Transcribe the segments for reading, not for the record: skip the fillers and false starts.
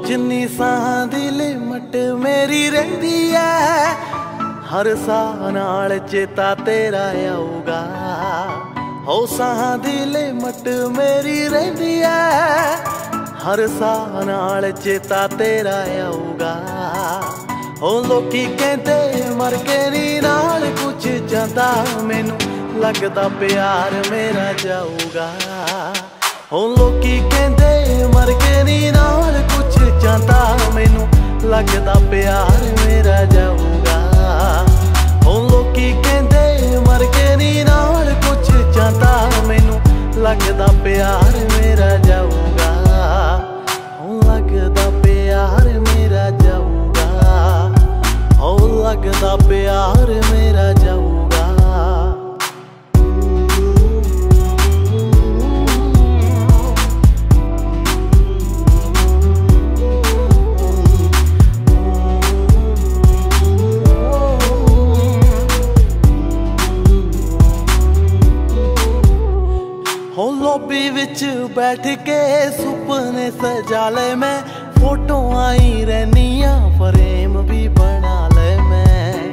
जिन्नी साहां दी लिमट मेरी रहिंदी है, हर साह नाल चेता तेरा आऊगा। हो साहां दी लिमट मेरी रहिंदी है, हर साह नाल चेता तेरा आऊगा। हो लोकी कहते मर के नी नाल कुछ जांदा, मैनू लगदा प्यार मेरा जाऊगा। हो लोकी कहते मर के नी नाल कुछ जांदा, मैनू लगदा प्यार मेरा जाऊगा। हो लोकी कहते मर के नी नाल कुछ जांदा, मैनू लगदा प्यार मेरा जाऊगा। हो लगदा प्यार मेरा जाऊगा, हो लगदा प्यार मेरा जाऊगा। हो लॉबी विच बैठ के सुपने सजा ले मैं, फोटो आई रहनिया फ्रेम भी बना ले मैं।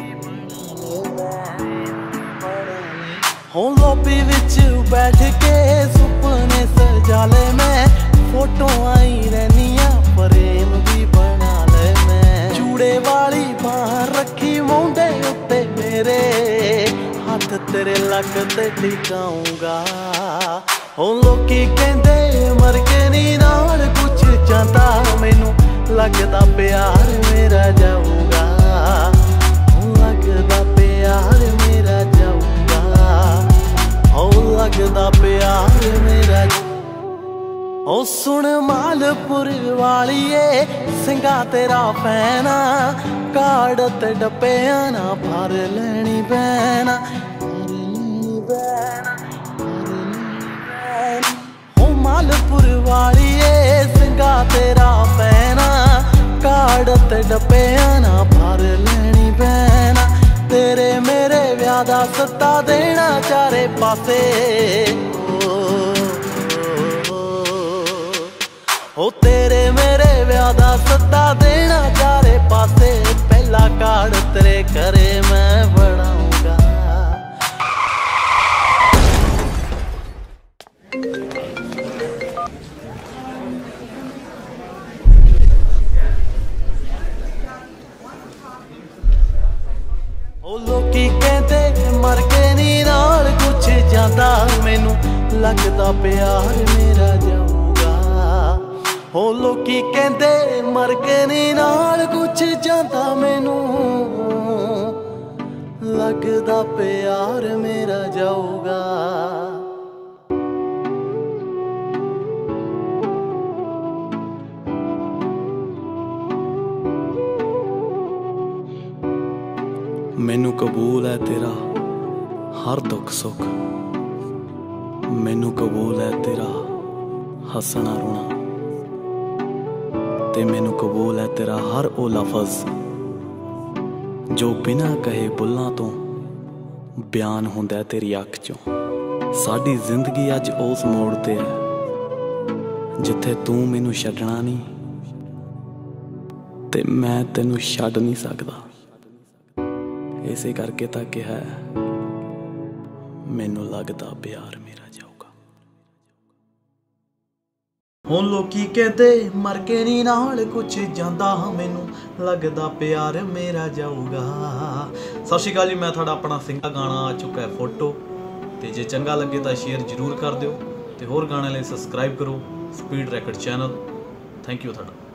हो लॉबी विच बैठ के सुपने सजा ले मैं, फोटो आई रहनिया फ्रेम भी बना ले मैं। चूड़े वाली बाह रखी मुंडे उत्ते मेरे, हाथ तेरे लक ते टिकाऊंगा। हो लोकी कहते मर के नी नाल कुछ जांदा, मैनू लगदा प्यार मेरा जाऊगा। हो लगदा प्यार मेरा जाऊगा, हो लगदा प्यार मेरा। हो सुन मालपुर वालीए सिंगा तेरा फैना, काड़ ते डब्बिया ना भर लैनी बैना। हो मालपुर वालीए सिंगा तेरा फैना, काड़ ते डब्बिया ना भर लैनी बैना। तेरे मेरे व्याह दा सत्ता देना चारे पासे, हो तेरे मेरे व्याह दा सत्ता देना चारे पासे। पहला कार्ड तेरे घरे मैं बनाऊंगा। हो लोकी कहते मर के नी नाल कुछ जांदा, मैनू लगदा प्यार मेरा जाऊगा। हो लोकी कहते मर के नी नाल कुछ जांदा, मैनू लगदा प्यार मेरा जाऊगा। मैनू कबूल है तेरा हर दुख सुख, मैनू कबूल है तेरा हसना रोना, ते मैनू कबूल है तेरा हर ओ लफज जो बिना कहे बुल्लां तो बयान हुंदा है तेरी अख चों। साडी जिंदगी अज उस मोड़ ते है जिथे तू मैनू छड्डना नहीं ते मैं तैनू छड्ड नहीं सकदा। इसे करके तक है मैनू लगदा प्यार मेरा जाऊगा। हुण लोकी कहते मर के नी नाल कुछ जांदा, मैनू लगदा प्यार मेरा जाऊगा। सत श्री अकाल जी, मैं तुहाडा अपना सिंगा गाना आ चुका है फोटो, ते जे चंगा लगे तो शेयर जरूर कर दिओ, ते होर गाने लई सबसक्राइब करो speed racket channel. Thank you तुहाडा।